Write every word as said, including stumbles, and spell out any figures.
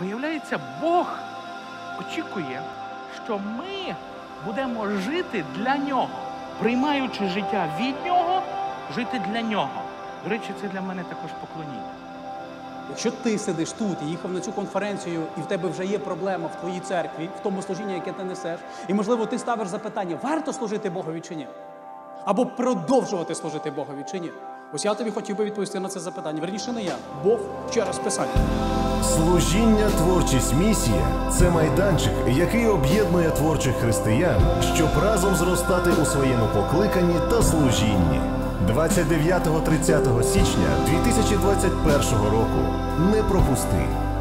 Виявляється, Бог очікує, що ми будемо жити для Нього. Приймаючи життя від Нього, жити для Нього. До речі, це для мене також поклоніння. Якщо ти сидиш тут і їхав на цю конференцію, і в тебе вже є проблема в твоїй церкві, в тому служінні, яке ти несеш, і, можливо, ти ставиш запитання, варто служити Богові чи ні? Або продовжувати служити Богові чи ні? Ось я тобі хотів би відповісти на це запитання. Верніше, не я. Бог через Писання. Служіння, творчість, місія – це майданчик, який об'єднує творчих християн, щоб разом зростати у своєму покликанні та служінні. двадцять дев'ятого - тридцятого січня дві тисячі двадцять першого року. Не пропусти!